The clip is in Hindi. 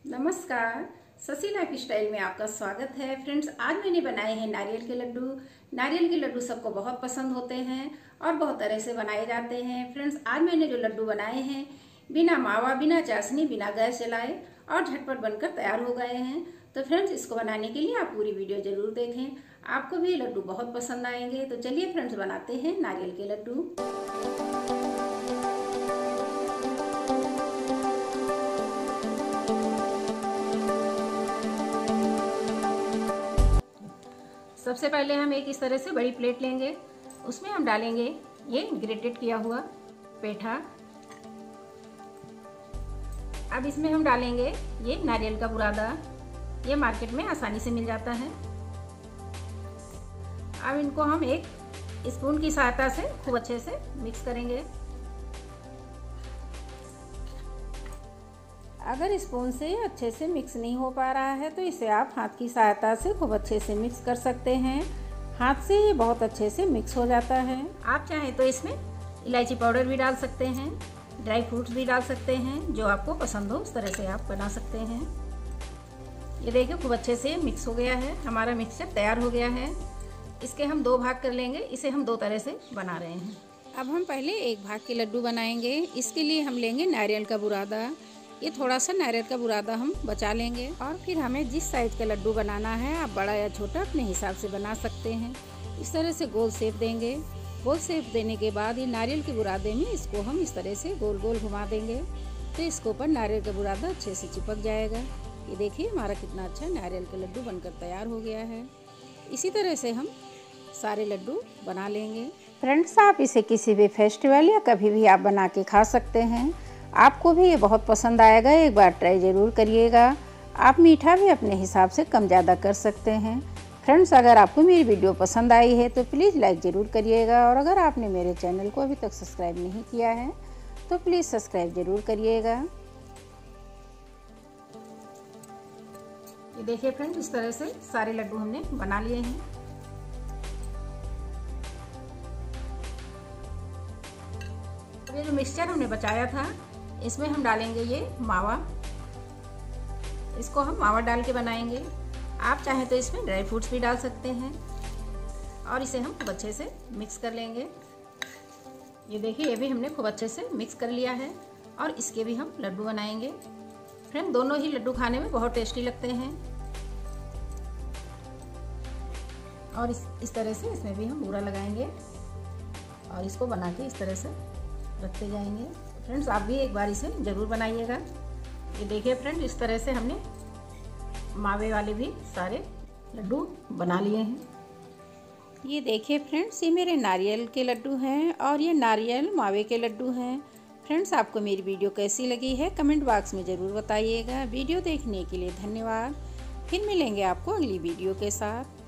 नमस्कार, शशि लाइफ स्टाइल में आपका स्वागत है। फ्रेंड्स, आज मैंने बनाए हैं नारियल के लड्डू। नारियल के लड्डू सबको बहुत पसंद होते हैं और बहुत तरह से बनाए जाते हैं। फ्रेंड्स, आज मैंने जो लड्डू बनाए हैं बिना मावा, बिना चाशनी, बिना गैस जलाए और झटपट बनकर तैयार हो गए हैं। तो फ्रेंड्स, इसको बनाने के लिए आप पूरी वीडियो जरूर देखें, आपको भी ये लड्डू बहुत पसंद आएंगे। तो चलिए फ्रेंड्स, बनाते हैं नारियल के लड्डू। सबसे पहले हम एक इस तरह से बड़ी प्लेट लेंगे, उसमें हम डालेंगे ये ग्रेटेड किया हुआ पेठा। अब इसमें हम डालेंगे ये नारियल का बुरादा, ये मार्केट में आसानी से मिल जाता है। अब इनको हम एक स्पून की सहायता से खूब अच्छे से मिक्स करेंगे। अगर स्पून से अच्छे से मिक्स नहीं हो पा रहा है तो इसे आप हाथ की सहायता से खूब अच्छे से मिक्स कर सकते हैं। हाथ से ये बहुत अच्छे से मिक्स हो जाता है। आप चाहें तो इसमें इलायची पाउडर भी डाल सकते हैं, ड्राई फ्रूट्स भी डाल सकते हैं, जो आपको पसंद हो उस तरह से आप बना सकते हैं। ये देखिए खूब अच्छे से मिक्स हो गया है, हमारा मिक्सचर तैयार हो गया है। इसके हम दो भाग कर लेंगे, इसे हम दो तरह से बना रहे हैं। अब हम पहले एक भाग के लड्डू बनाएंगे। इसके लिए हम लेंगे नारियल का बुरादा। ये थोड़ा सा नारियल का बुरादा हम बचा लेंगे और फिर हमें जिस साइज का लड्डू बनाना है, आप बड़ा या छोटा अपने हिसाब से बना सकते हैं। इस तरह से गोल शेप देंगे। गोल शेप देने के बाद ये नारियल के बुरादे में इसको हम इस तरह से गोल गोल घुमा देंगे, तो इसके ऊपर नारियल का बुरादा अच्छे से चिपक जाएगा। ये देखिए हमारा कितना अच्छा नारियल का लड्डू बनकर तैयार हो गया है। इसी तरह से हम सारे लड्डू बना लेंगे। फ्रेंड्स, आप इसे किसी भी फेस्टिवल या कभी भी आप बना के खा सकते हैं। आपको भी ये बहुत पसंद आएगा, एक बार ट्राई ज़रूर करिएगा। आप मीठा भी अपने हिसाब से कम ज़्यादा कर सकते हैं। फ्रेंड्स, अगर आपको मेरी वीडियो पसंद आई है तो प्लीज़ लाइक ज़रूर करिएगा, और अगर आपने मेरे चैनल को अभी तक सब्सक्राइब नहीं किया है तो प्लीज़ सब्सक्राइब ज़रूर करिएगा। ये देखिए फ्रेंड्स, इस तरह से सारे लड्डू हमने बना लिए हैं। ये जो मिक्सचर हमने बचाया था इसमें हम डालेंगे ये मावा। इसको हम मावा डाल के बनाएंगे। आप चाहें तो इसमें ड्राई फ्रूट्स भी डाल सकते हैं और इसे हम खूब अच्छे से मिक्स कर लेंगे। ये देखिए ये भी हमने खूब अच्छे से मिक्स कर लिया है और इसके भी हम लड्डू बनाएंगे। फ्रेंड, दोनों ही लड्डू खाने में बहुत टेस्टी लगते हैं। और इस तरह से इसमें भी हम बूरा लगाएंगे और इसको बना के इस तरह से रखते जाएंगे। फ्रेंड्स, आप भी एक बार इसे ज़रूर बनाइएगा। ये देखिए फ्रेंड्स, इस तरह से हमने मावे वाले भी सारे लड्डू बना लिए हैं। ये देखिए फ्रेंड्स, ये मेरे नारियल के लड्डू हैं और ये नारियल मावे के लड्डू हैं। फ्रेंड्स, आपको मेरी वीडियो कैसी लगी है कमेंट बॉक्स में ज़रूर बताइएगा। वीडियो देखने के लिए धन्यवाद। फिर मिलेंगे आपको अगली वीडियो के साथ।